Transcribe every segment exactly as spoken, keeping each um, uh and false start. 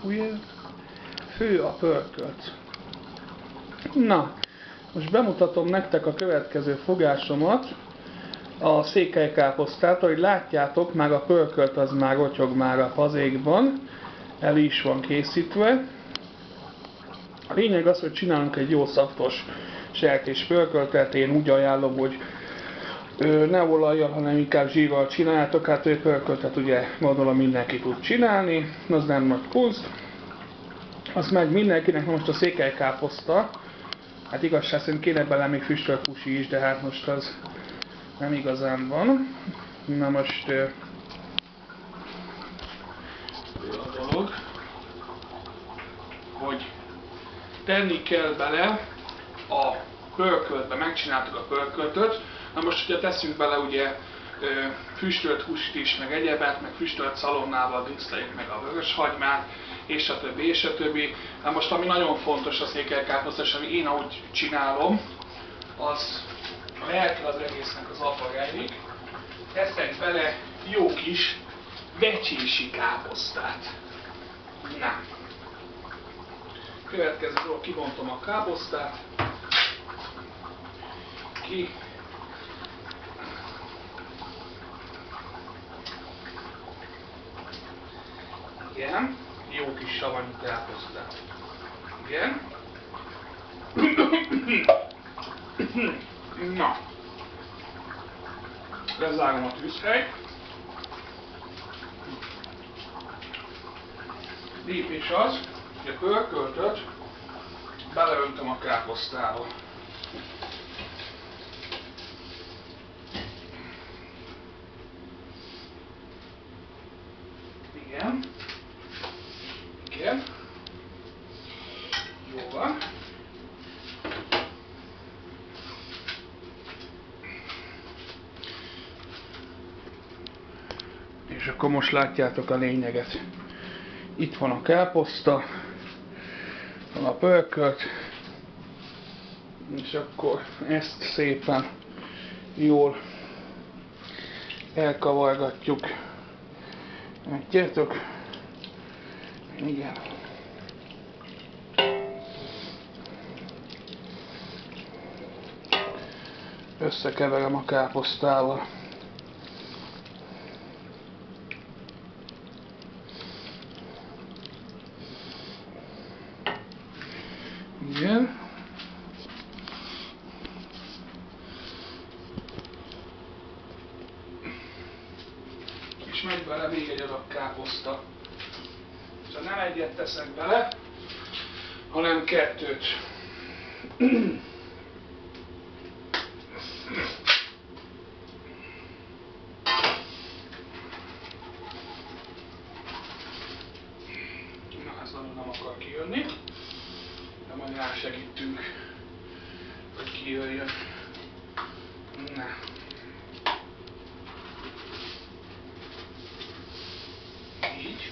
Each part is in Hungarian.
ugye fő a pörkölt. Na, most bemutatom nektek a következő fogásomat, a székelykáposztát. Ahogy látjátok, már a pörkölt az már rotyog már a fazékban, el is van készítve. A lényeg az, hogy csinálunk egy jó szaftos sertés pörköltet. Én úgy ajánlom, hogy ö, ne olajjal, hanem inkább zsírral csináljátok. Hát ő pörköltet ugye gondolom mindenki tud csinálni, az nem nagy kunst. Az meg mindenkinek. Most a székelykáposzta, hát igazság szerint kéne bele még füstölt pusi is, de hát most az nem igazán van. Na most ö, a dolog, hogy tenni kell bele a pörköltbe, megcsináltuk a pörköltöt. Na most ugye teszünk bele ugye füstölt húst is, meg egyebet, meg füstölt szalonnával díszleljük meg a vöröshagymát, és a többi, és a többi. Na most ami nagyon fontos a székelykáposzta, és ami én ahogy csinálom, az a lelke az egésznek az abba rejlik. Teszek bele jó kis becsési káposztát. Na. Következő dolog, kibontom a káposztát. Ki. Igen. Jó kis savanyú káposztát. Igen. Na. Lezárom a tűzhelyt. Lépés az, hogy a pörköltöt beleöntöm a káposztába. Igen. Igen. Jó van. És akkor most látjátok a lényeget. Itt van a káposzta, van a pörkölt, és akkor ezt szépen jól elkavargatjuk. Látjátok? Igen. Összekeverem a káposztával. Igen. És megy bele még egy adag káposzta. Szóval nem egyet teszek bele, hanem kettőt. Na, ez nagyon nem akar kijönni. De majd rásegítünk, hogy kijöjjön. Na. Így.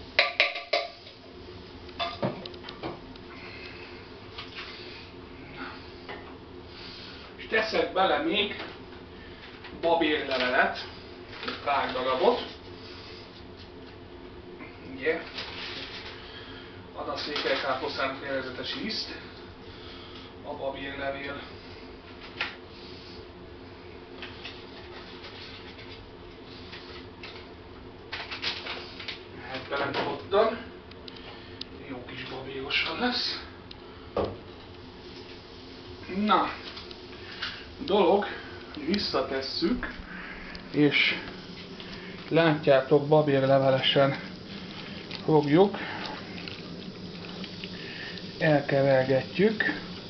Na. És teszek bele még babérlevelet, egy pár darabot. Ugye? Ad a székelykáposztának nevezetes ízt, a babérlevél. Hát beledobottan, jó kis babérosan lesz. Na, dolog, hogy visszatesszük, és látjátok, babérlevelesen fogjuk, elkevergetjük.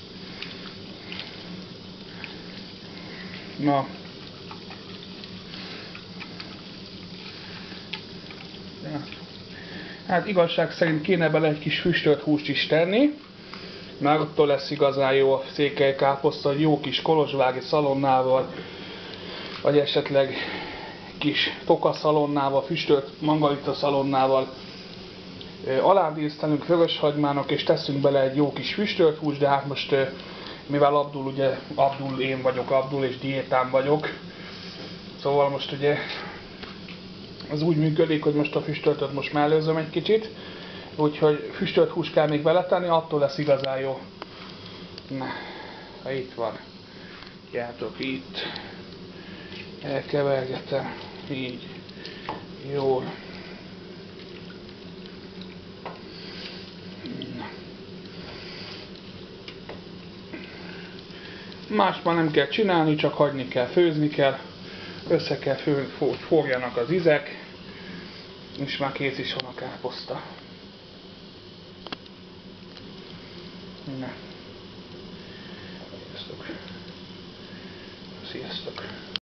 Na. Hát igazság szerint kéne bele egy kis füstölt húst is tenni, mert attól lesz igazán jó a székelykáposzta, hogy jó kis kolozsvári szalonnával, vagy esetleg kis tokaszalonnával, füstölt margarita szalonnával aládísztelünk vöröshagymának, és teszünk bele egy jó kis füstölt húst, de hát most mivel Abdul, ugye, Abdul, én vagyok Abdul, és diétán vagyok, szóval most ugye az úgy működik, hogy most a füstöltöt most mellőzöm egy kicsit, Úgyhogy füstölt hús kell még beletenni, attól lesz igazán jó. Na, ha itt van. Játok itt. Elkevergetem. Így. Jól. Más már nem kell csinálni, csak hagyni kell, főzni kell. Össze kell főzni, hogy forjanak az izek. És már kész is van a káposzta. Na. Sziasztok. Sziasztok.